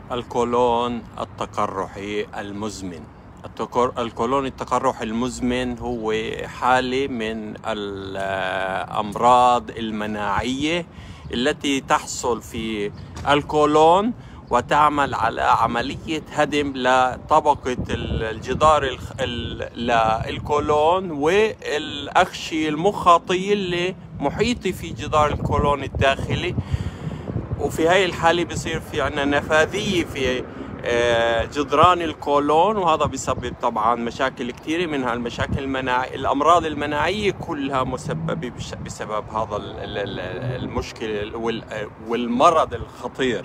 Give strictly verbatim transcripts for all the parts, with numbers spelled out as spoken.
القولون التقرحي المزمن. القولون التقرحي المزمن هو حالة من الأمراض المناعية التي تحصل في القولون وتعمل على عملية هدم لطبقة الجدار للقولون والأغشية المخاطية اللي محيطة في جدار القولون الداخلي. وفي هاي الحالة بصير في عنا نفاذية في جدران القولون، وهذا بيسبب طبعا مشاكل كثيرة، منها المشاكل المناعية. الأمراض المناعية كلها مسببة بسبب هذا المشكل والمرض الخطير.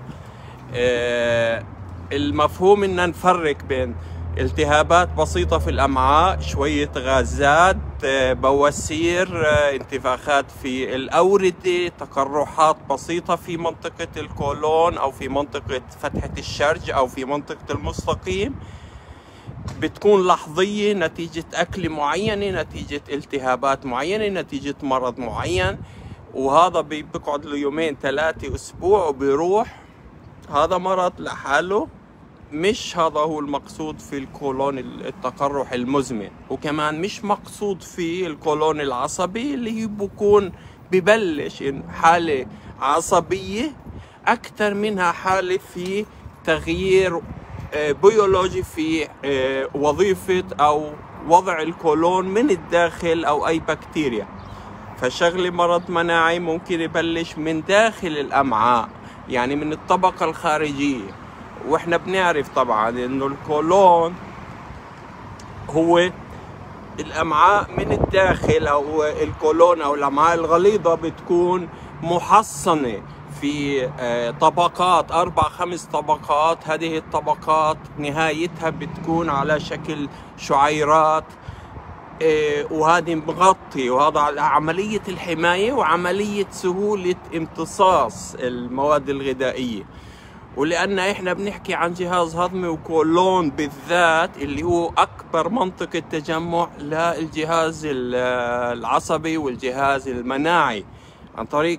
المفهوم ان نفرق بين التهابات بسيطة في الأمعاء، شوية غازات، بواسير، انتفاخات في الأوردة، تقرحات بسيطة في منطقة القولون أو في منطقة فتحة الشرج أو في منطقة المستقيم، بتكون لحظية نتيجة أكل معينة، نتيجة التهابات معينة، نتيجة مرض معين، وهذا بيقعد له يومين ثلاثة أسبوع وبيروح. هذا مرض لحاله، مش هذا هو المقصود في القولون التقرح المزمن. وكمان مش مقصود في القولون العصبي اللي بيكون ببلش حالة عصبية أكثر منها حالة في تغيير بيولوجي في وظيفة أو وضع القولون من الداخل أو أي بكتيريا. فشغلة مرض مناعي ممكن يبلش من داخل الأمعاء، يعني من الطبقة الخارجية. واحنا بنعرف طبعا انه القولون هو الامعاء من الداخل، او القولون او الامعاء الغليظة بتكون محصنة في طبقات، اربع خمس طبقات. هذه الطبقات نهايتها بتكون على شكل شعيرات، وهذه مغطي، وهذا على عملية الحماية وعملية سهولة امتصاص المواد الغذائية. ولأن احنا بنحكي عن جهاز هضمي وقولون بالذات اللي هو أكبر منطقة تجمع للجهاز العصبي والجهاز المناعي عن طريق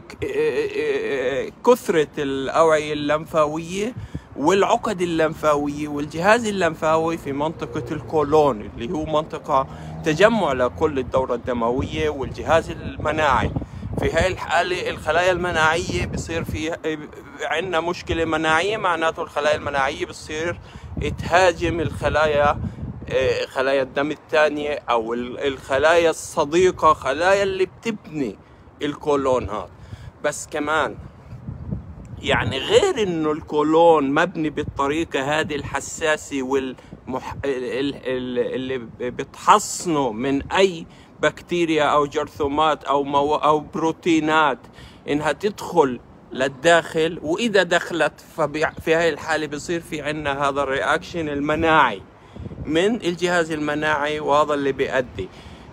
كثرة الأوعية اللمفاوية والعقد اللمفاوية والجهاز اللمفاوي في منطقة القولون اللي هو منطقة تجمع لكل الدورة الدموية والجهاز المناعي. في هاي الحالة الخلايا المناعية بصير في عندنا مشكلة مناعية، معناته الخلايا المناعية بصير تهاجم الخلايا، خلايا الدم الثانية أو الخلايا الصديقة، خلايا اللي بتبني القولون هذا. بس كمان يعني غير انه القولون مبني بالطريقة هذه الحساسة والمح... اللي بتحصنه من اي بكتيريا او جرثومات او مو... او بروتينات انها تدخل للداخل، واذا دخلت ففي هاي الحالة بصير في عندنا هذا الرياكشن المناعي من الجهاز المناعي، وهذا اللي بيؤدي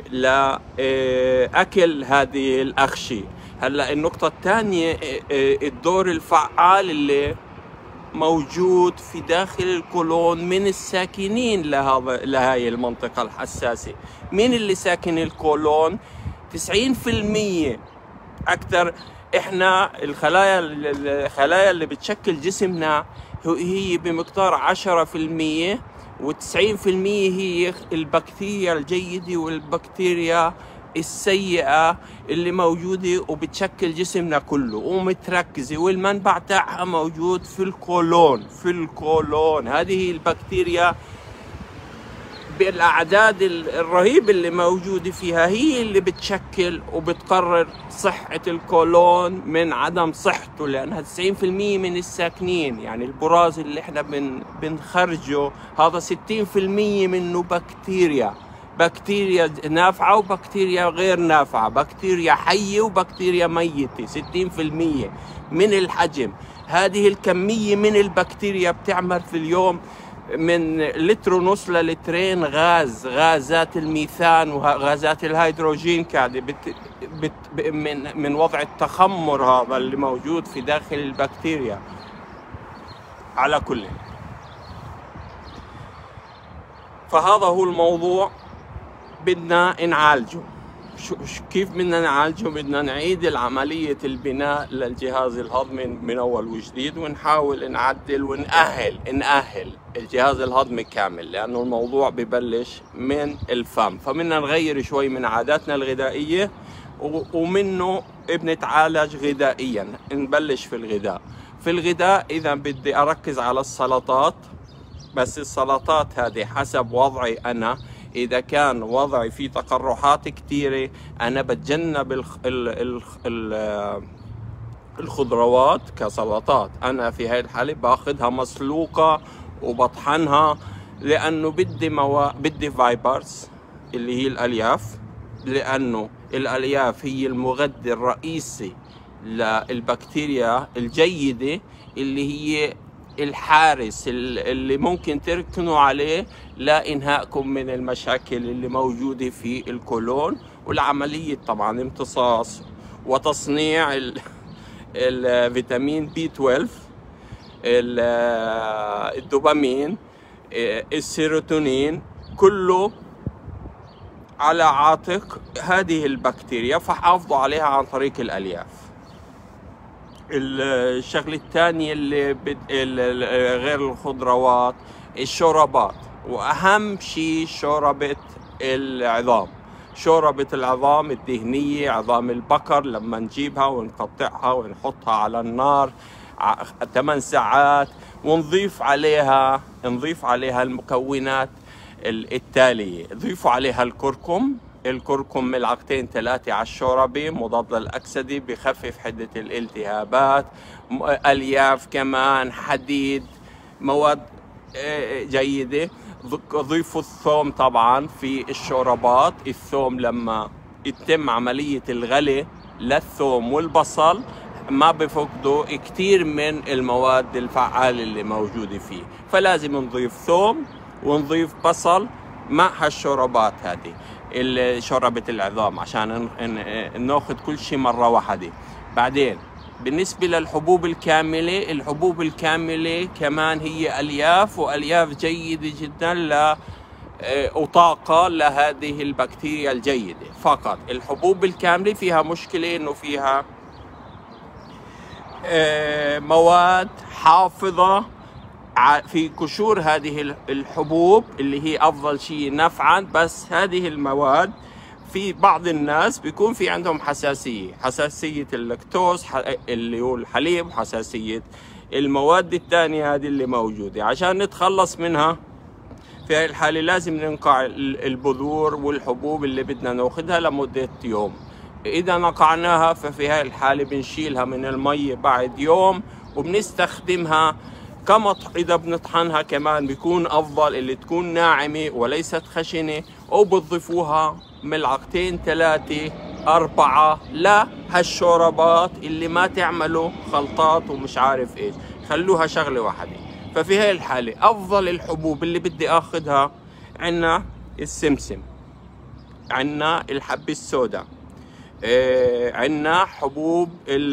لأكل هذه الأغشية. هلا النقطة الثانية الدور الفعال اللي موجود في داخل القولون من الساكنين لهذا لهي المنطقة الحساسة. مين اللي ساكن القولون؟ تسعين في المية أكثر. إحنا الخلايا الخلايا اللي بتشكل جسمنا هي بمقدار عشرة في المية، وتسعين في المية هي البكتيريا الجيدة والبكتيريا السيئة اللي موجودة وبتشكل جسمنا كله ومتركزة، والمنبع تاعها موجود في القولون. في القولون هذه البكتيريا بالأعداد الرهيبة اللي موجودة فيها هي اللي بتشكل وبتقرر صحة القولون من عدم صحته، لأنها تسعين في المية من الساكنين. يعني البراز اللي احنا بن بنخرجه هذا ستين في المية منه بكتيريا، بكتيريا نافعة وبكتيريا غير نافعة، بكتيريا حية وبكتيريا ميتة. ستين في المية من الحجم. هذه الكمية من البكتيريا بتعمل في اليوم من لتر ونص للترين غاز، غازات الميثان وغازات الهيدروجين كادي بت بت من من وضع التخمر هذا اللي موجود في داخل البكتيريا. على كل، فهذا هو الموضوع بدنا نعالجه. كيف بدنا نعالجه؟ بدنا نعيد العملية البناء للجهاز الهضمي من أول وجديد، ونحاول نعدل ونأهل نأهل الجهاز الهضمي كامل، لأنه الموضوع ببلش من الفم. فبدنا نغير شوي من عاداتنا الغذائية، ومنه بنتعالج غذائيا. نبلش في الغذاء. في الغذاء إذا بدي أركز على السلطات، بس السلطات هذه حسب وضعي أنا. إذا كان وضعي فيه تقرحات كثيرة أنا بتجنب الخ... ال... ال... ال... الخضروات كسلطات. أنا في هاي الحالة باخذها مسلوقة وبطحنها، لأنه بدي موا... بدي فايبرز اللي هي الألياف، لأنه الألياف هي المغذي الرئيسي للبكتيريا الجيدة، اللي هي الحارس اللي ممكن تركنوا عليه لإنهائكم من المشاكل اللي موجودة في الكولون، والعملية طبعا امتصاص وتصنيع الفيتامين بي اثنا عشر، الدوبامين، السيروتونين، كله على عاتق هذه البكتيريا، فحافظوا عليها عن طريق الألياف. الشغله الثانيه اللي بد... غير الخضروات، الشوربات، واهم شيء شوربه العظام. شوربه العظام الدهنيه، عظام البقر، لما نجيبها ونقطعها ونحطها على النار ثمان ساعات، ونضيف عليها نضيف عليها المكونات التاليه. ضيفوا عليها الكركم. الكركم ملعقتين ثلاثة على الشوربة، مضاد للأكسدة، بخفف حدة الالتهابات. ألياف كمان، حديد، مواد جيدة. ضيفوا الثوم طبعا في الشوربات. الثوم لما يتم عملية الغلي للثوم والبصل ما بفقدوا كتير من المواد الفعالة اللي موجودة فيه، فلازم نضيف ثوم ونضيف بصل مع هالشوربات هذه، شوربة العظام، عشان ناخذ كل شيء مرة واحدة. بعدين بالنسبة للحبوب الكاملة، الحبوب الكاملة كمان هي ألياف، وألياف جيدة جدا ل وطاقة لهذه البكتيريا الجيدة. فقط الحبوب الكاملة فيها مشكلة إنه فيها مواد حافظة في قشور هذه الحبوب اللي هي أفضل شيء نفعا، بس هذه المواد في بعض الناس بيكون في عندهم حساسية، حساسية اللاكتوز اللي هو الحليب، وحساسية المواد الثانية هذه اللي موجودة. عشان نتخلص منها في هذه الحالة لازم ننقع البذور والحبوب اللي بدنا ناخذها لمدة يوم. إذا نقعناها ففي هذه الحالة بنشيلها من المية بعد يوم، وبنستخدمها كما إذا بنطحنها كمان بيكون أفضل، اللي تكون ناعمة وليست خشنة، أو بتضيفوها ملعقتين ثلاثة أربعة لهالشوربات اللي ما تعملوا خلطات ومش عارف إيش، خلوها شغلة واحدة. ففي هاي الحالة أفضل الحبوب اللي بدي آخذها عنا السمسم، عنا الحبة السوداء، آه عنا حبوب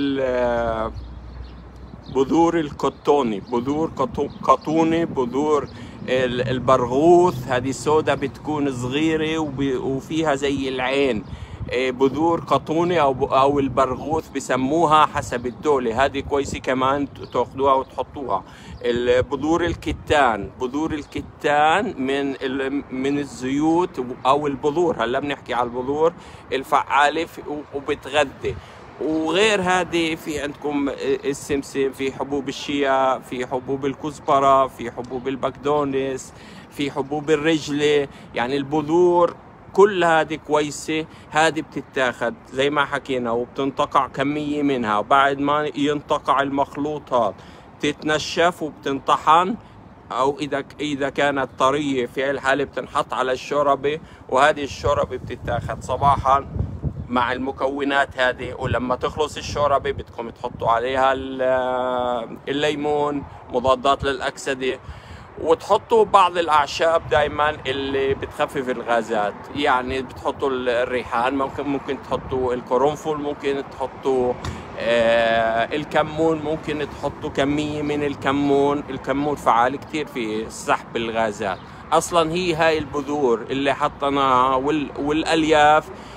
بذور الكوتوني، بذور قطوني، بذور البرغوث، هذه السوداء بتكون صغيرة وفيها زي العين، بذور قطوني او او البرغوث بسموها حسب الدولة، هذه كويسة كمان تاخذوها وتحطوها. بذور الكتان، بذور الكتان من من الزيوت او البذور، هلا بنحكي على البذور الفعالة وبتغذي. وغير هذه في عندكم السمسم، في حبوب الشيا، في حبوب الكزبرة، في حبوب البقدونس، في حبوب الرجلة، يعني البذور كل هذه كويسة. هذه بتتاخد زي ما حكينا وبتنتقع كمية منها، وبعد ما ينتقع المخلوطات تتنشف وبتنطحن، أو إذا إذا كانت طرية في هاي الحالة بتنحط على الشوربة، وهذه الشوربة بتتاخد صباحا مع المكونات هذه. ولما تخلص الشوربة بدكم تحطوا عليها الليمون، مضادات للأكسدة، وتحطوا بعض الأعشاب دائما اللي بتخفف الغازات، يعني بتحطوا الريحان، ممكن ممكن تحطوا القرنفل، ممكن تحطوا آه الكمون، ممكن تحطوا كمية من الكمون. الكمون فعال كتير في سحب الغازات. أصلا هي هاي البذور اللي حطيناها والألياف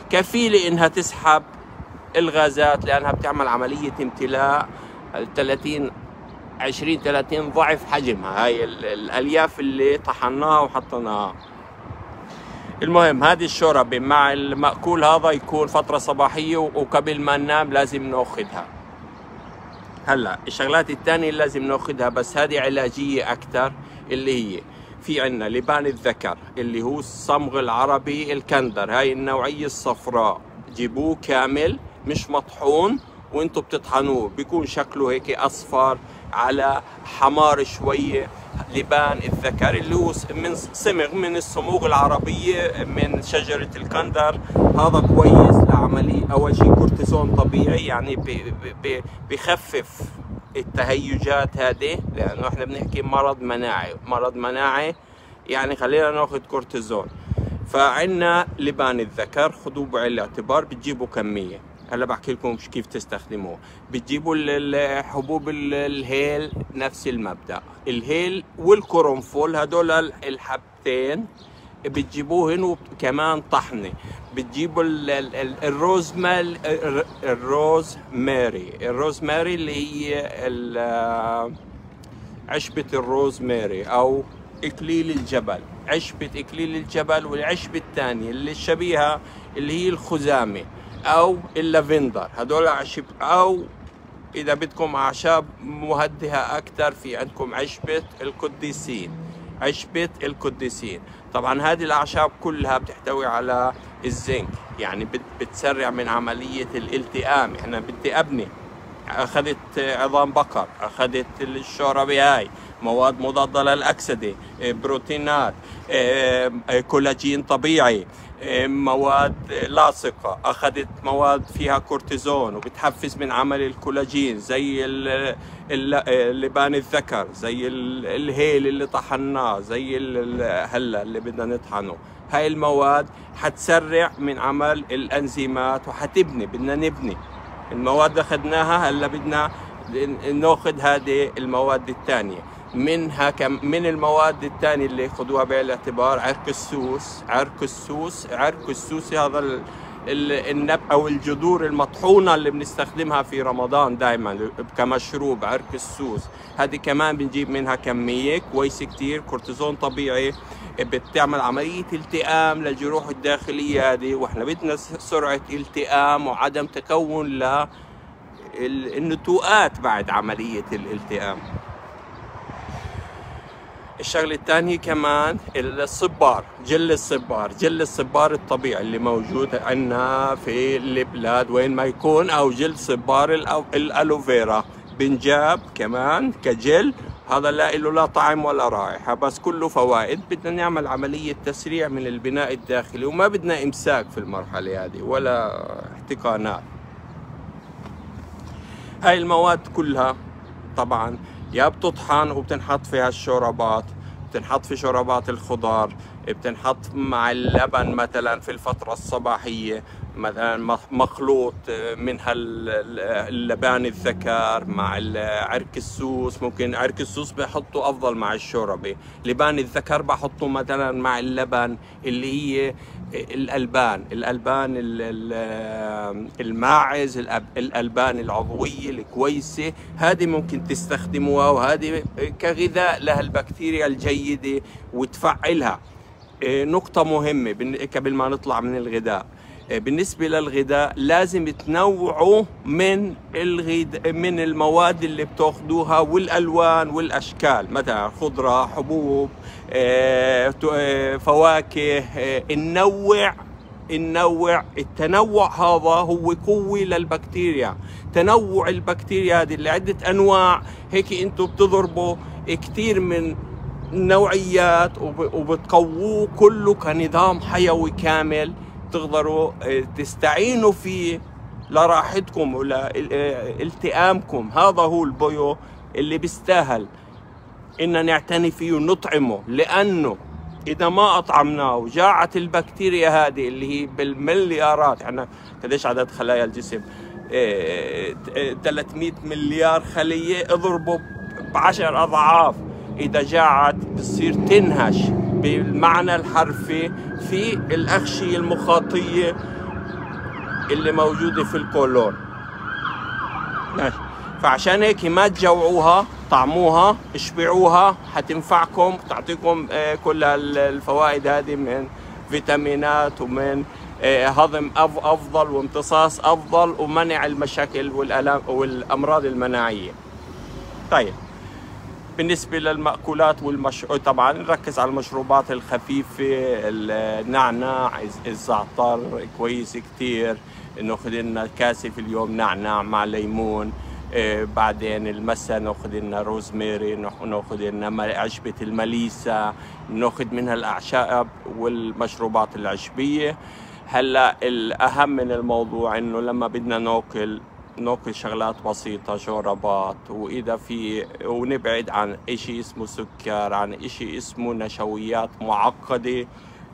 كفيلة إنها تسحب الغازات، لأنها بتعمل عملية امتلاء ثلاثين عشرين ثلاثين ضعف حجمها، هاي الألياف اللي طحناها وحطيناها. المهم هذه الشوربة مع المأكول هذا يكون فترة صباحية، وقبل ما ننام لازم ناخذها. هلا الشغلات الثانية اللي لازم ناخذها بس هذه علاجية أكثر، اللي هي في عنا لبان الذكر اللي هو الصمغ العربي الكندر، هاي النوعية الصفراء، جيبوه كامل مش مطحون، وانتم بتطحنوه بيكون شكله هيك أصفر على حمار شوية. لبان الذكر اللي هو من صمغ من الصموغ العربية من شجرة الكندر، هذا كويس لعملية أول شيء كورتيزون طبيعي، يعني بخفف التهيجات هذه، لأنه احنا بنحكي مرض مناعي، مرض مناعي يعني خلينا ناخذ كورتيزون. فعنا لبان الذكر خذوه بعين الاعتبار، بتجيبوا كمية. هلا بحكي لكم كيف تستخدموه. بتجيبوا الحبوب الهيل نفس المبدأ، الهيل والقرنفل هدول الحبتين بتجيبوهن، وكمان طحنة. بتجيبوا الروز مال الروز ماري الروز ماري اللي هي عشبة الروز ماري أو إكليل الجبل، عشبة إكليل الجبل. والعشبة الثانية اللي شبيهة اللي هي الخزامة أو اللافندر، هدول عشب. أو إذا بدكم أعشاب مهدئة أكثر، في عندكم عشبة القديسين، عشبة القديسين. طبعا هذه الأعشاب كلها بتحتوي على الزنك، يعني بتسرع من عملية الالتئام. احنا بدي أبني، أخذت عظام بقر، أخذت الشوربة هاي، مواد مضادة للأكسدة، بروتينات، كولاجين طبيعي، مواد لاصقة، أخذت مواد فيها كورتيزون وبتحفز من عمل الكولاجين، زي اللبان الذكر، زي الهيل اللي طحناه، زي هلا اللي بدنا نطحنه. هاي المواد حتسرع من عمل الأنزيمات وحتبني، بدنا نبني المواد أخذناها، هلا بدنا ناخذ هذه المواد الثانية. منها كم من المواد الثانية اللي خذوها بعين الاعتبار عرق السوس، عرق السوس، عرق السوس هذا النب او الجذور المطحونة اللي بنستخدمها في رمضان دائما كمشروب، عرق السوس هذه كمان بنجيب منها كمية كويسة كتير، كورتيزون طبيعي، بتعمل عملية التئام للجروح الداخلية هذه، واحنا بدنا سرعة التئام وعدم تكون للنتوءات بعد عملية الالتئام. الشغلة الثانية كمان الصبار، جل الصبار، جل الصبار الطبيعي اللي موجود عندنا في البلاد وين ما يكون، او جل صبار الالوفيرا بنجاب كمان كجل. هذا لا له لا طعم ولا رائحة، بس كله فوائد. بدنا نعمل عملية تسريع من البناء الداخلي، وما بدنا إمساك في المرحلة هذه ولا احتقانات. هاي المواد كلها طبعا يا بتطحن وبتنحط فيها الشوربات، بتنحط في شوربات الخضار، بتنحط مع اللبن مثلا في الفترة الصباحية، مثلا مخلوط منها اللبان الذكر مع عرق السوس. ممكن عرق السوس بحطه أفضل مع الشوربة، لبان الذكر بحطه مثلا مع اللبن اللي هي الألبان، الألبان الماعز، الألبان العضوية الكويسة، هذه ممكن تستخدموها، وهذه كغذاء لها البكتيريا الجيدة وتفعلها. نقطة مهمة قبل ما نطلع من الغذاء، بالنسبة للغذاء لازم تنوعوا من الغذاء، من المواد اللي بتاخذوها والألوان والأشكال، مثلا خضرة، حبوب، فواكه. ننوع ننوع التنوع هذا هو قوة للبكتيريا. تنوع البكتيريا هذه اللي عدة أنواع، هيك أنتم بتضربوا كتير من نوعيات وبتقووه كله كنظام حيوي كامل تقدروا تستعينوا فيه لراحتكم ولالتئامكم. هذا هو البيو اللي بيستاهل إن نعتني فيه ونطعمه، لأنه إذا ما أطعمناه وجاعت البكتيريا هذه اللي هي بالمليارات، احنا قديش عدد خلايا الجسم؟ ثلاثمئة مليار خلية، اضربوا بعشر أضعاف. إذا جاعت بتصير تنهش بالمعنى الحرفي في الأغشية المخاطية اللي موجودة في الكولون. ماشي. فعشان هيك ما تجوعوها، طعموها، اشبعوها، حتنفعكم، تعطيكم كل الفوائد هذه من فيتامينات ومن هضم افضل وامتصاص افضل ومنع المشاكل والالام والامراض المناعيه. طيب بالنسبه للمأكولات والمش... طبعا نركز على المشروبات الخفيفه، النعناع، الزعتر كويس كتير، ناخذ لنا كاسه في اليوم نعناع مع ليمون. آه بعدين المسا ناخذ لنا روزميري، ناخذ لنا عشبه المليسه، ناخذ منها الاعشاب والمشروبات العشبيه. هلا الاهم من الموضوع انه لما بدنا ناكل ناكل شغلات بسيطة، شوربات، وإذا في ونبعد عن إشي اسمه سكر، عن إشي اسمه نشويات معقدة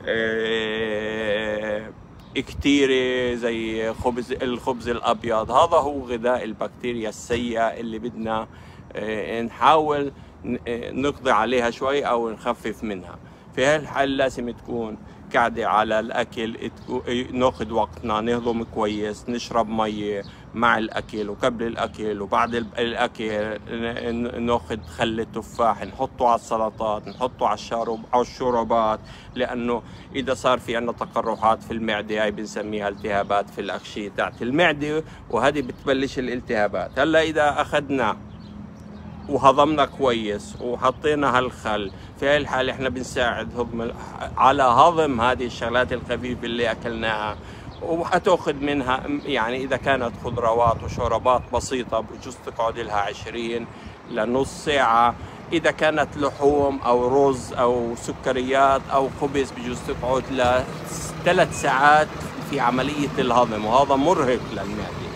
اه كتيرة زي خبز الخبز الأبيض. هذا هو غذاء البكتيريا السيئة اللي بدنا اه نحاول نقضي عليها شوي أو نخفف منها. في هالحال لازم تكون قاعدة على الأكل، ناخذ وقتنا، نهضم كويس، نشرب مية مع الأكل وقبل الأكل وبعد الأكل، ناخذ خل التفاح نحطه على السلطات، نحطه على الشرب أو الشوربات، لأنه إذا صار في عندنا تقرحات في المعدة هاي بنسميها التهابات في الأغشية تاعت المعدة، وهذه بتبلش الالتهابات. هلا إذا أخذنا وهضمنا كويس وحطينا هالخل، في هاي الحالة احنا بنساعد هضم على هضم هذه الشغلات الخفيفة اللي اكلناها، وحتاخذ منها يعني اذا كانت خضروات وشوربات بسيطة بجوز تقعد لها عشرين لنص ساعة، اذا كانت لحوم او رز او سكريات او خبز بجوز تقعد لثلاث ساعات في عملية الهضم، وهذا مرهق للمعدة.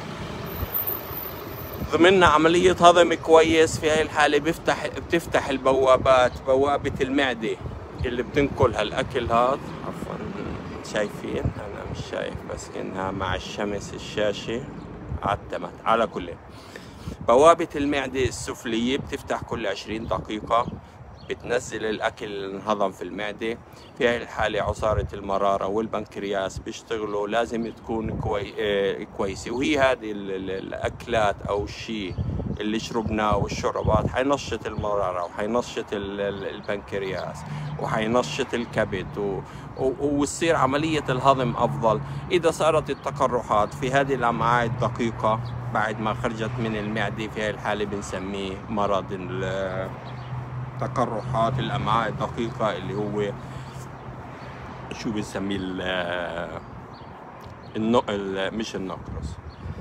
ضمننا عملية هضم كويس، في هاي الحالة بيفتح بتفتح البوابات، بوابة المعدة اللي بتنقل هالأكل هذا. عفوا شايفين؟ أنا مش شايف بس إنها مع الشمس الشاشة عتمت. على كل بوابة المعدة السفلية بتفتح كل عشرين دقيقة، بتنزل الأكل اللي انهضم في المعدة. في هاي الحالة عصارة المرارة والبنكرياس بيشتغلوا، لازم تكون كوي... آه كويسة. وهي هذه الأكلات أو الشيء اللي شربناه والشربات حينشط المرارة وحينشط البنكرياس وحينشط الكبد و... و... وتصير عملية الهضم أفضل. إذا صارت التقرحات في هذه الأمعاء الدقيقة بعد ما خرجت من المعدة، في هاي الحالة بنسميه مرض ال... تقرحات الأمعاء الدقيقة، اللي هو شو بنسميه النق... مش النقرس،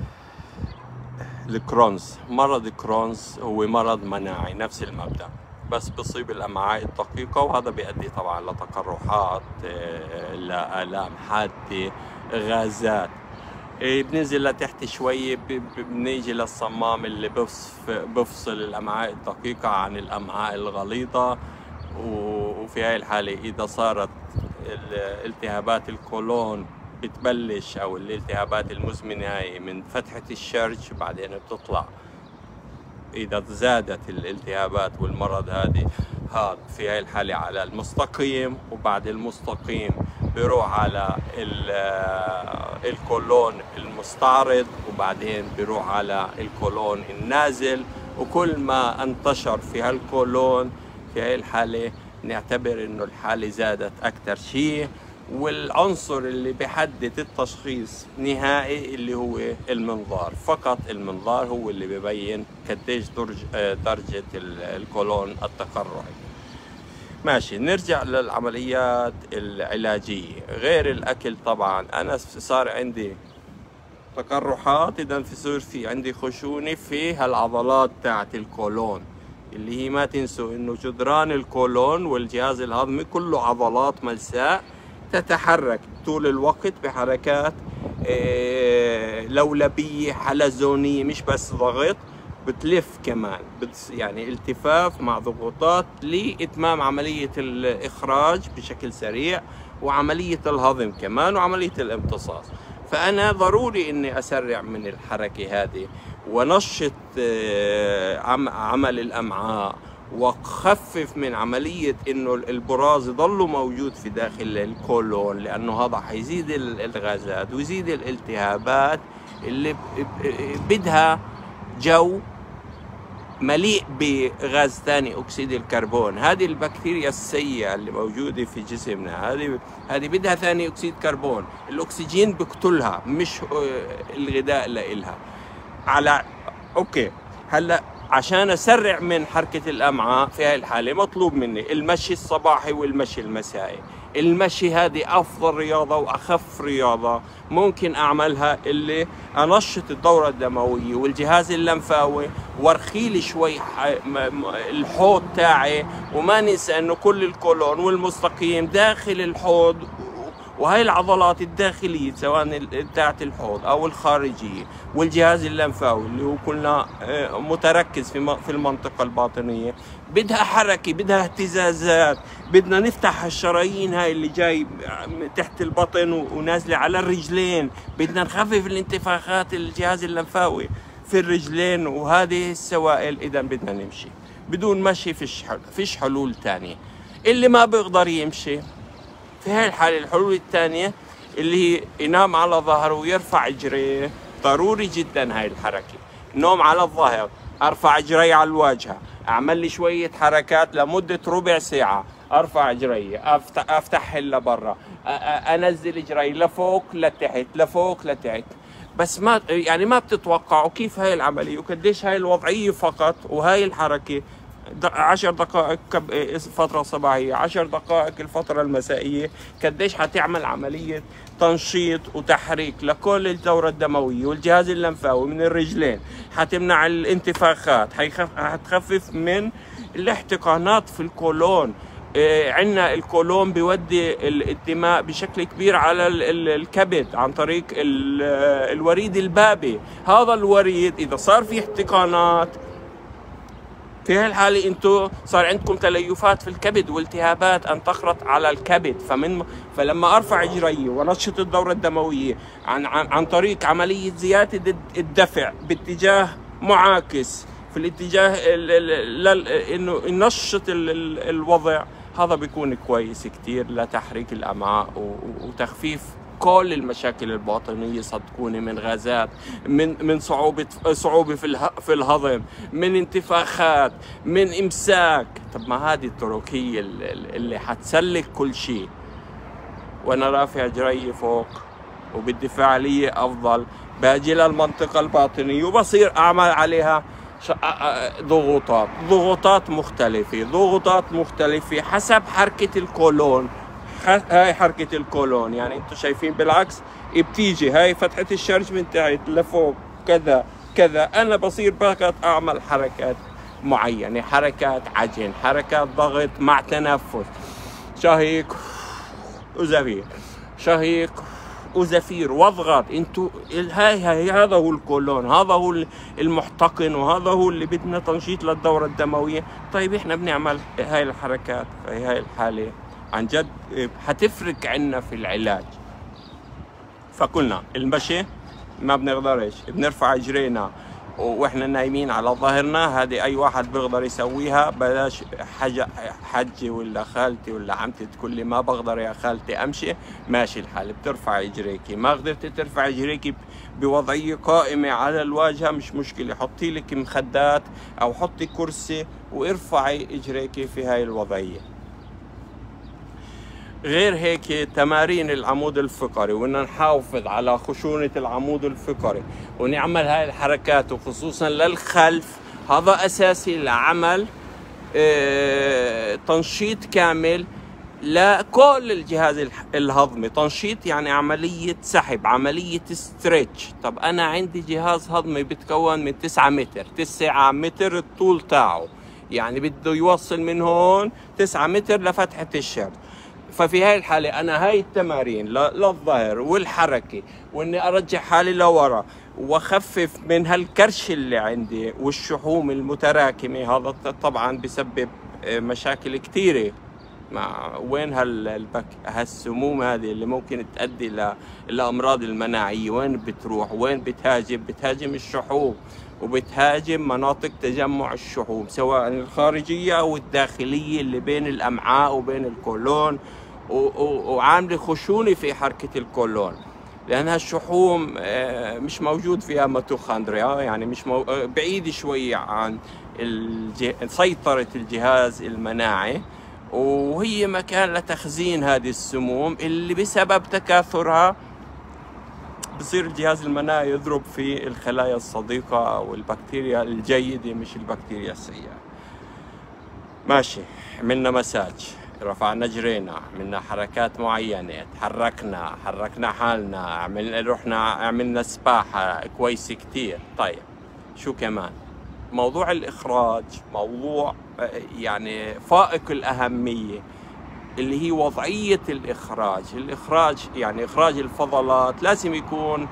الكرونز. مرض كرونز هو مرض مناعي نفس المبدأ، بس بصيب الأمعاء الدقيقة، وهذا بيؤدي طبعا لتقرحات، لآلام حادة، غازات. بننزل لتحت شوي، بنيجي للصمام اللي بفصل الأمعاء الدقيقة عن الأمعاء الغليظة. وفي هاي الحالة إذا صارت التهابات القولون بتبلش، أو الالتهابات المزمنة هاي من فتحة الشرج بعدين بتطلع. إذا زادت الالتهابات والمرض هذه هذا في هاي الحالة على المستقيم، وبعد المستقيم بيروح على الكولون المستعرض، وبعدين بيروح على الكولون النازل. وكل ما انتشر في هالكولون في هاي الحالة نعتبر انه الحالة زادت اكثر شيء. والعنصر اللي بيحدد التشخيص نهائي اللي هو المنظار، فقط المنظار هو اللي ببين قديش درجة الكولون التقرحي. ماشي، نرجع للعمليات العلاجية غير الأكل. طبعا أنا صار عندي تقرحات، إذا في صار في عندي خشونة في هالعضلات تاعت الكولون، اللي هي ما تنسوا إنه جدران الكولون والجهاز الهضمي كله عضلات ملساء تتحرك طول الوقت بحركات لولبية حلزونية، مش بس ضغط، بتلف كمان، يعني التفاف مع ضغوطات لإتمام عملية الإخراج بشكل سريع، وعملية الهضم كمان، وعملية الامتصاص. فأنا ضروري إني أسرع من الحركة هذه ونشط عمل الأمعاء وخفف من عملية انه البراز يضل موجود في داخل الكولون، لانه هذا حيزيد الغازات ويزيد الالتهابات اللي بدها جو مليء بغاز ثاني اكسيد الكربون. هذه البكتيريا السيئة اللي موجودة في جسمنا، هذه هذه بدها ثاني اكسيد كربون، الاكسجين بقتلها مش الغذاء لإلها. على اوكي هلا عشان اسرع من حركة الامعاء في هاي الحالة مطلوب مني المشي الصباحي والمشي المسائي. المشي هذه افضل رياضة واخف رياضة ممكن اعملها، اللي انشط الدورة الدموية والجهاز اللمفاوي وارخيلي شوي الحوض تاعي، وما ننسى انه كل الكولون والمستقيم داخل الحوض، وهي العضلات الداخلية سواء بتاعت الحوض أو الخارجية والجهاز اللمفاوي اللي هو كلنا متركز في في المنطقة الباطنية، بدها حركة، بدها اهتزازات، بدنا نفتح الشرايين هاي اللي جاي تحت البطن ونازلة على الرجلين، بدنا نخفف الانتفاخات الجهاز اللمفاوي في الرجلين وهذه السوائل. إذا بدنا نمشي، بدون مشي فيش فيش حلول تانية. اللي ما بيقدر يمشي في هاي الحالة الحلول الثانية اللي هي ينام على ظهره ويرفع اجريه. ضروري جدا هاي الحركة، نوم على الظهر، ارفع اجري على الواجهة، اعمل لي شوية حركات لمدة ربع ساعة، ارفع اجري، افتح افتحها لبرا، انزل اجري لفوق لتحت لفوق لتحت. بس ما يعني ما بتتوقعوا كيف هاي العملية وقديش هاي الوضعية فقط وهاي الحركة عشر دقائق فترة صباحية، عشر دقائق الفترة المسائية، قديش حتعمل عملية تنشيط وتحريك لكل الدورة الدموية والجهاز اللمفاوي من الرجلين، حتمنع الانتفاخات، حتخفف من الاحتقانات في الكولون. إيه عندنا الكولون بيودي الدماء بشكل كبير على الكبد عن طريق الوريد البابي. هذا الوريد إذا صار فيه احتقانات في هالحالة انتو صار عندكم تليفات في الكبد والتهابات ان تخرط على الكبد. فمن فلما ارفع اجري ونشط الدورة الدموية عن عن, عن طريق عملية زيادة الدفع باتجاه معاكس في الاتجاه انه ينشط الوضع، هذا بيكون كويس كتير لتحريك الامعاء وتخفيف كل المشاكل الباطنية. صدقوني من غازات، من من صعوبة صعوبة في في الهضم، من انتفاخات، من امساك. طب ما هذه الطرق هي اللي حتسلك كل شيء. وانا رافع جري فوق وبدي فعالية افضل، باجي للمنطقة الباطنية وبصير اعمل عليها ضغوطات ضغوطات مختلفة ضغوطات مختلفة حسب حركة الكولون. هاي حركة الكولون، يعني انتم شايفين بالعكس بتيجي هاي فتحة الشرج من تحت لفوق كذا كذا. انا بصير فقط اعمل حركات معينة، حركات عجن، حركات ضغط مع تنفس، شهيق وزفير، شهيق وزفير واضغط. انتو هاي هاي هذا هو الكولون، هذا هو المحتقن، وهذا هو اللي بدنا تنشيط للدورة الدموية. طيب احنا بنعمل هاي الحركات في هاي الحالة عن جد حتفرق عنا في العلاج. فقلنا المشي ما بنقدرش، بنرفع اجرينا واحنا نايمين على ظهرنا، هذه اي واحد بيقدر يسويها. بلاش حاجة حجي ولا خالتي ولا عمتي تقول لي ما بقدر يا خالتي امشي، ماشي الحال بترفع اجريكي. ما قدرتي ترفع اجريكي بوضعية قائمة على الواجهة مش مشكلة، حطي لك مخدات او حطي كرسي وارفعي اجريكي في هاي الوضعية. غير هيك تمارين العمود الفقري، وإن نحافظ على خشونة العمود الفقري ونعمل هاي الحركات وخصوصا للخلف. هذا أساسي لعمل اه تنشيط كامل لكل الجهاز الهضمي. تنشيط يعني عملية سحب، عملية ستريتش. طب أنا عندي جهاز هضمي بتكون من تسعة متر، تسعة متر الطول تاعه، يعني بده يوصل من هون تسعة متر لفتحة الشرج. ففي هاي الحالة أنا هاي التمارين للظهر والحركة، وإني أرجع حالي لورا وأخفف من هالكرش اللي عندي والشحوم المتراكمة، هذا طبعا بسبب مشاكل كثيرة. مع وين هالبك هالسموم هذه اللي ممكن تؤدي للأمراض المناعية، وين بتروح؟ وين بتهاجم؟ بتهاجم الشحوم وبتهاجم مناطق تجمع الشحوم سواء الخارجية أو الداخلية اللي بين الأمعاء وبين الكولون، وعاملة خشونة في حركة الكولون، لأنها الشحوم مش موجود فيها ميتوخندريا، يعني مش مو... بعيدة شوية عن الجه... سيطرة الجهاز المناعي، وهي مكان لتخزين هذه السموم اللي بسبب تكاثرها بصير الجهاز المناعي يضرب في الخلايا الصديقة أو البكتيريا الجيدة مش البكتيريا السيئة. ماشي، عملنا مساج، رفعنا جرينا، عملنا حركات معينة، تحركنا حركنا حالنا، عملنا رحنا عملنا سباحة كويس كتير. طيب شو كمان؟ موضوع الإخراج موضوع يعني فائق الأهمية، اللي هي وضعية الإخراج. الإخراج يعني إخراج الفضلات لازم يكون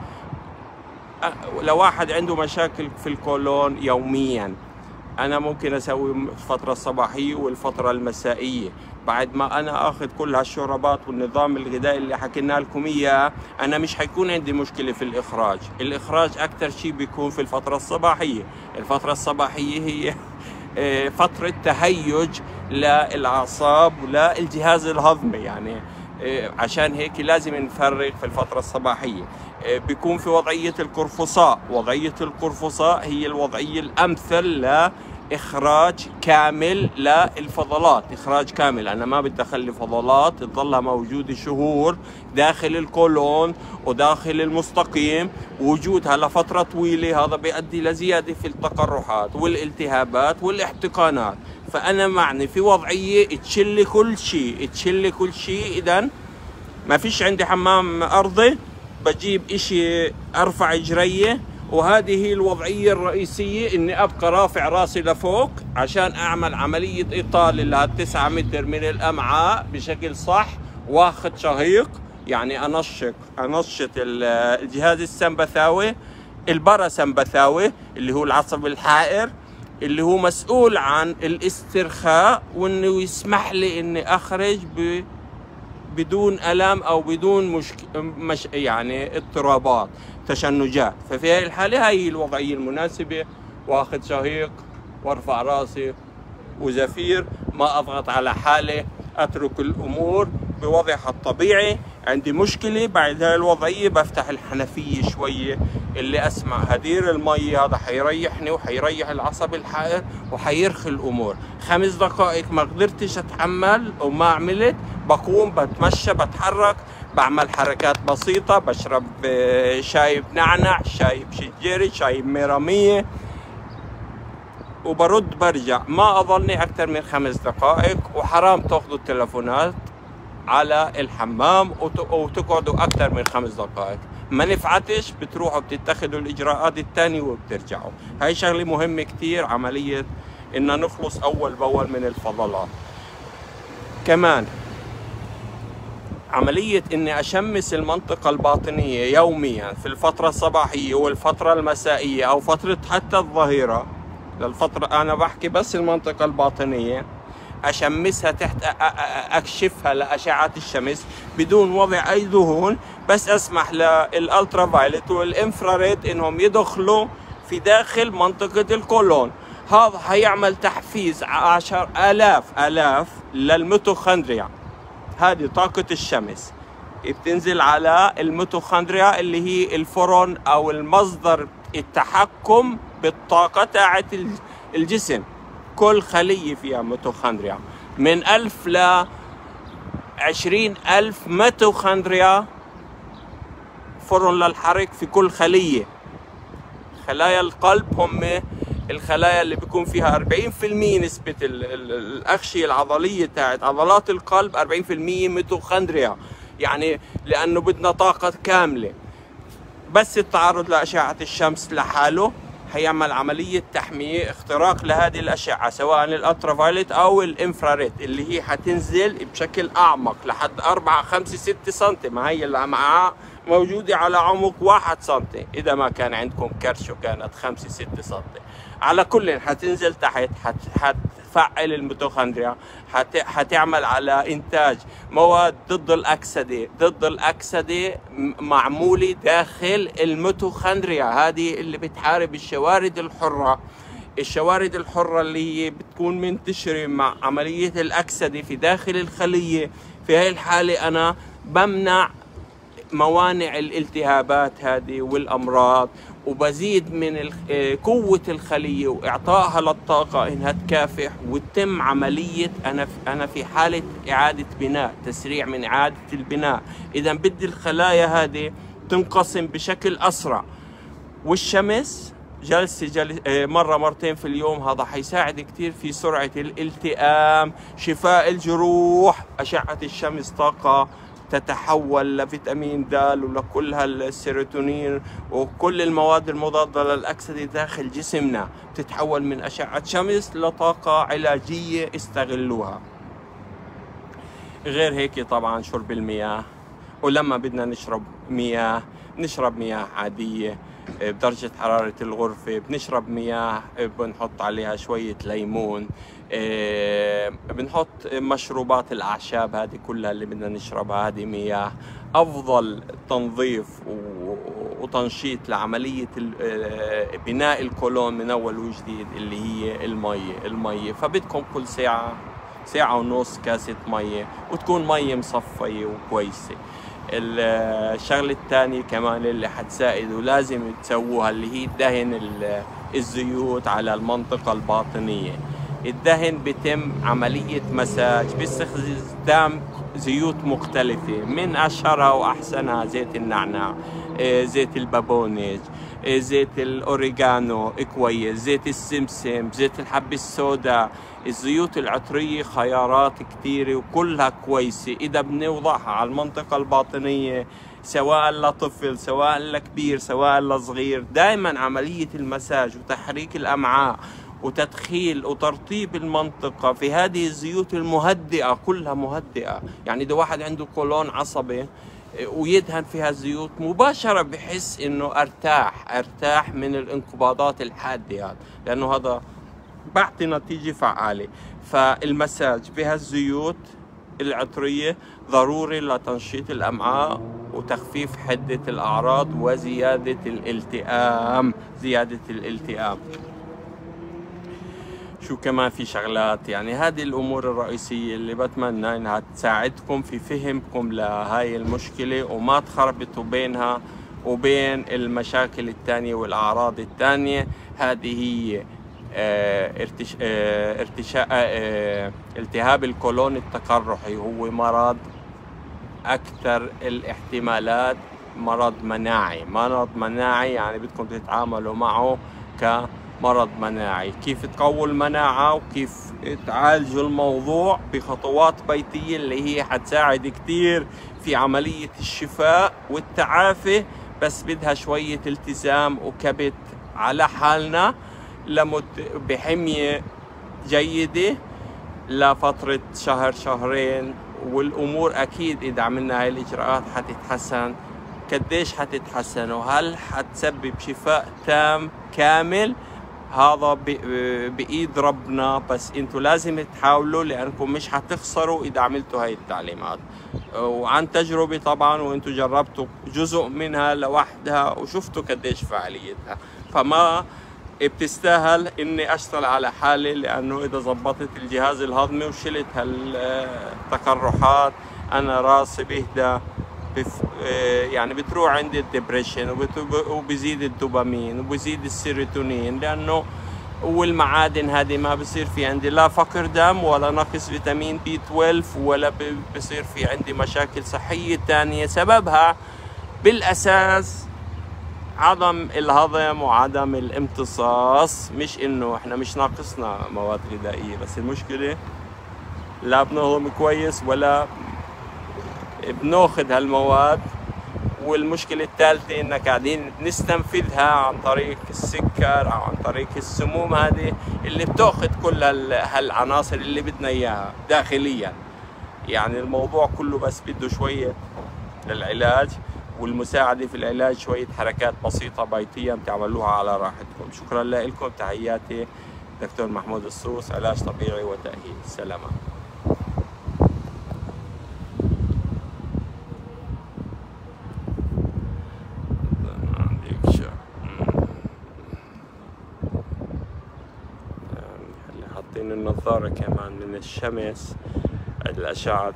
لو واحد عنده مشاكل في الكولون يوميا، أنا ممكن أسوي الفترة الصباحية والفترة المسائية. بعد ما أنا أخذ كل هالشربات والنظام الغذائي اللي حكينا لكم إياه، أنا مش حيكون عندي مشكلة في الإخراج. الإخراج أكثر شيء بيكون في الفترة الصباحية. الفترة الصباحية هي فترة تهيج للأعصاب وللجهاز الهضمي، يعني عشان هيك لازم نفرق في الفترة الصباحية. بيكون في وضعية القرفصاء. وضعية القرفصاء هي الوضعية الأمثل لإخراج كامل للفضلات، إخراج كامل. أنا ما بدي أخلي فضلات تظلها موجودة شهور داخل الكولون وداخل المستقيم، وجودها لفترة طويلة هذا بيؤدي لزيادة في التقرحات والالتهابات والاحتقانات. فأنا معني في وضعية تشل كل شيء، تشل كل شيء. إذن ما فيش عندي حمام أرضي، بجيب إشي أرفع جريه، وهذه هي الوضعية الرئيسية، إني أبقى رافع راسي لفوق عشان أعمل عملية إطالة لهالتسعة متر من الأمعاء بشكل صح، واخد شهيق، يعني أنشط أنشط الجهاز السمبثاوي، الباراسمبثاوي اللي هو العصب الحائر اللي هو مسؤول عن الاسترخاء، وإنه يسمح لي إني أخرج ب بدون ألم أو بدون مشك... مش... يعني اضطرابات تشنجات. ففي هذه الحالة هي الوضعية المناسبة، واخذ شهيق وارفع راسي وزفير، ما أضغط على حالي، أترك الأمور بوضعها الطبيعي. عندي مشكلة بعد هاي الوضعية بفتح الحنفية شوية، اللي أسمع هدير المي، هذا حيريحني وحيريح العصب الحائر وحيرخي الأمور. خمس دقائق ما قدرتش أتحمل وما عملت، بقوم بتمشى بتحرك، بعمل حركات بسيطة، بشرب شاي بنعنع، شاي بشجيري، شاي بميرامية، وبرد برجع. ما أظلني أكثر من خمس دقائق. وحرام تاخذوا التلفونات على الحمام وتقعدوا أكثر من خمس دقائق. ما نفعتش بتروحوا بتتخذوا الإجراءات الثانية وبترجعوا. هاي شغلة مهمة كتير، عملية إن نخلص أول بأول من الفضلات. كمان عملية إني أشمس المنطقة الباطنية يوميا في الفترة الصباحية والفترة المسائية أو فترة حتى الظهيرة. للفترة أنا بحكي بس المنطقة الباطنية، أشمسها تحت أكشفها لأشعة الشمس بدون وضع أي دهون، بس أسمح للألترا فايلت والإنفراريد إنهم يدخلوا في داخل منطقة الكولون. هذا هيعمل تحفيز عشر آلاف آلاف للميتوخندريا. هذه طاقة الشمس بتنزل على الميتوخندريا اللي هي الفرن أو المصدر التحكم بالطاقة تاعت الجسم. كل خلية فيها ميتوخندريا، من ألف ل عشرين ألف ميتوخندريا فرن للحرق في كل خلية. خلايا القلب هم الخلايا اللي بيكون فيها أربعين بالمئة نسبة الأغشية العضلية تاعت عضلات القلب، أربعين بالمئة ميتوخندريا، يعني لأنه بدنا طاقة كاملة. بس التعرض لأشعة الشمس لحاله هيعمل عملية تحمية، اختراق لهذه الأشعة سواء الألترافايلت أو الإنفراريد اللي هي حتنزل بشكل أعمق لحد أربعة خمسة ستة سنتي. ما هي الأمعاء موجودة على عمق واحد سنتي، إذا ما كان عندكم كرش وكانت خمسة ستة سنتي. على كل حتنزل تحت، حت حتفعل الميتوخندريا، حت... حتعمل على إنتاج مواد ضد الأكسدة، ضد الأكسدة معمولة داخل الميتوخندريا، هذه اللي بتحارب الشوارد الحرة. الشوارد الحرة اللي هي بتكون منتشرة مع عملية الأكسدة في داخل الخلية. في هاي الحالة أنا بمنع موانع الالتهابات هذه والأمراض، وبزيد من قوة الخلية وإعطائها للطاقة إنها تكافح وتتم عملية. أنا أنا في حالة إعادة بناء، تسريع من إعادة البناء. إذا بدي الخلايا هذه تنقسم بشكل أسرع، والشمس جلسة جل... مرة مرتين في اليوم هذا حيساعد كتير في سرعة الالتئام، شفاء الجروح. أشعة الشمس طاقة تتحول لفيتامين د ولكل هالسيروتونين وكل المواد المضادة للأكسدة داخل جسمنا، بتتحول من أشعة شمس لطاقة علاجية استغلوها. غير هيك طبعا شرب المياه، ولما بدنا نشرب مياه نشرب مياه عادية بدرجة حرارة الغرفة، بنشرب مياه بنحط عليها شوية ليمون، بنحط مشروبات الأعشاب هذه كلها اللي بدنا نشربها، هذه مياه. أفضل تنظيف وتنشيط لعملية بناء القولون من أول وجديد اللي هي المية. المية فبدكم كل ساعة ساعة ونص كاسة مية، وتكون مية مصفية وكويسة. الشغلة الثانية كمان اللي حتساعد ولازم تسووها اللي هي دهن الزيوت على المنطقة الباطنية. الدهن بتم عملية مساج باستخدام زيوت مختلفة، من أشهرها وأحسنها زيت النعناع، زيت البابونج، زيت الأوريغانو كويس، زيت السمسم، زيت الحب السوداء. الزيوت العطرية خيارات كثيرة وكلها كويسة إذا بنوضعها على المنطقة الباطنية، سواء لطفل سواء لكبير سواء لصغير. دائما عملية المساج وتحريك الأمعاء وتدخيل وترطيب المنطقة في هذه الزيوت المهدئة، كلها مهدئة. يعني إذا واحد عنده قولون عصبي ويدهن فيها الزيوت مباشرة بحس إنه ارتاح ارتاح من الانقباضات الحادة، لأنه هذا بعطي نتيجة فعالة. فالمساج بهالزيوت العطرية ضروري لتنشيط الأمعاء وتخفيف حدة الأعراض وزيادة الالتئام زيادة الالتئام. شو كمان في شغلات، يعني هذه الأمور الرئيسية اللي بتمنى إنها تساعدكم في فهمكم لهاي المشكلة، وما تخربطوا بينها وبين المشاكل الثانية والأعراض الثانية. هذه هي اه ارتش... اه ارتشاء اه التهاب القولون التقرحي، هو مرض أكثر الاحتمالات مرض مناعي. مرض مناعي يعني بدكم تتعاملوا معه كمرض مناعي. كيف تقووا المناعة وكيف تعالجوا الموضوع بخطوات بيتية اللي هي حتساعد كتير في عملية الشفاء والتعافي، بس بدها شوية التزام وكبت على حالنا لمد بحمية جيدة لفترة شهر شهرين. والأمور أكيد إذا عملنا هاي الإجراءات حتتحسن. قديش حتتحسن وهل حتسبب شفاء تام كامل؟ هذا بإيد ربنا، بس انتوا لازم تحاولوا لأنكم مش حتخسروا إذا عملتوا هاي التعليمات. وعن تجربة طبعا، وانتوا جربتوا جزء منها لوحدها وشفتوا قديش فعاليتها، فما بتستاهل اني اشتغل على حالي، لانه اذا زبطت الجهاز الهضمي وشلت هالتقرحات انا راسي بيهدى، بف... يعني بتروح عندي الدبريشن وبزيد الدوبامين وبزيد السيروتونين، لانه والمعادن هذه ما بصير في عندي لا فقر دم ولا نقص فيتامين بي اثنا عشر، ولا بصير في عندي مشاكل صحية تانية سببها بالاساس عدم الهضم وعدم الامتصاص. مش انه احنا مش ناقصنا مواد غذائية، بس المشكلة لا بنهضم كويس ولا بناخذ هالمواد. والمشكلة الثالثة انك قاعدين نستنفذها عن طريق السكر او عن طريق السموم هذه اللي بتاخذ كل هالعناصر اللي بدنا اياها داخليا. يعني الموضوع كله بس بده شوية للعلاج والمساعدة في العلاج، شوية حركات بسيطة بيتية بتعملوها على راحتكم. شكرا لكم، تحياتي دكتور محمود الصوص، علاج طبيعي وتأهيل. سلامات. حاطين النظارة كمان من الشمس، الأشعة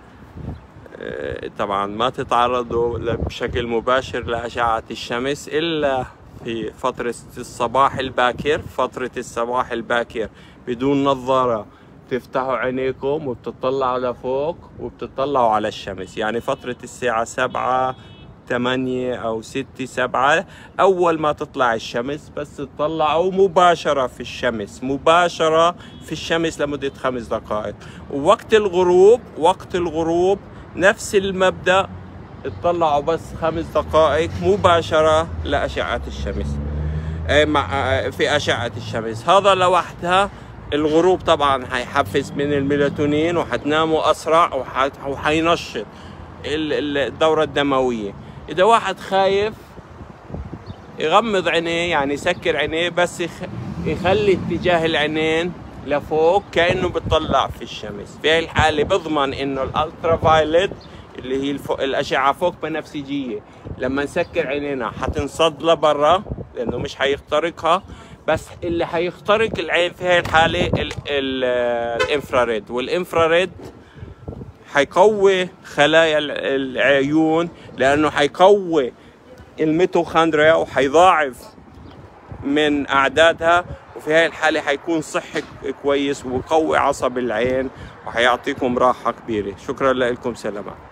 طبعا ما تتعرضوا بشكل مباشر لأشعة الشمس إلا في فترة الصباح الباكر. فترة الصباح الباكر بدون نظارة تفتحوا عينيكم وبتطلعوا لفوق وبتطلعوا على الشمس، يعني فترة الساعة سبعة ثمانية أو ستة سبعة أول ما تطلع الشمس بس تطلعوا مباشرة في الشمس، مباشرة في الشمس لمدة خمس دقائق. ووقت الغروب وقت الغروب نفس المبدأ، تطلعوا بس خمس دقائق مباشرة لأشعة الشمس في أشعة الشمس. هذا لوحدها. الغروب طبعا هيحفز من الميلاتونين وحتناموا أسرع وحينشط الدورة الدموية. إذا واحد خايف يغمض عينيه، يعني يسكر عينيه بس يخلي اتجاه العينين لفوق كأنه بتطلع في الشمس. في هاي الحالة بضمن إنه الألترا فايلت اللي هي الفوق الأشعة فوق بنفسجية لما نسكر عينينا حتنصد لبرا لأنه مش حيخترقها، بس اللي حيخترق العين في هاي الحالة ال ال الإنفراريد. والإنفراريد حيقوي خلايا العيون لأنه حيقوي الميتوخوندريا وحيضاعف من أعدادها، وفي هاي الحالة حيكون صحي كويس وقوي عصب العين وحيعطيكم راحة كبيرة. شكرا لكم. سلامات.